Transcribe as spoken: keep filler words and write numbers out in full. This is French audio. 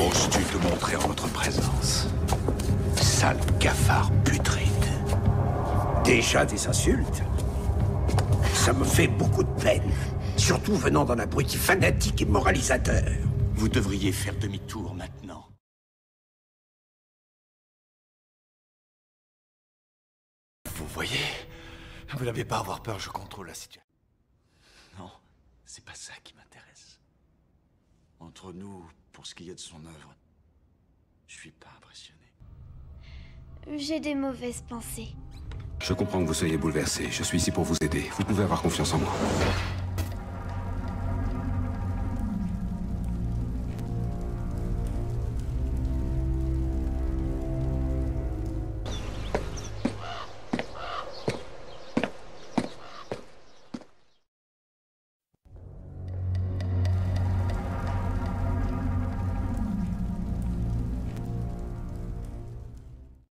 oses-tu te montrer en notre présence? Sale cafard putride. Déjà des insultes? Ça me fait beaucoup de peine. Surtout venant d'un abruti fanatique et moralisateur. Vous devriez faire demi-tour maintenant. Vous voyez? Vous n'avez pas à avoir peur, je contrôle la situation. Non, c'est pas ça qui m'intéresse. Entre nous, pour ce qui est de son œuvre, je suis pas impressionné. J'ai des mauvaises pensées. Je comprends que vous soyez bouleversé. Je suis ici pour vous aider. Vous pouvez avoir confiance en moi.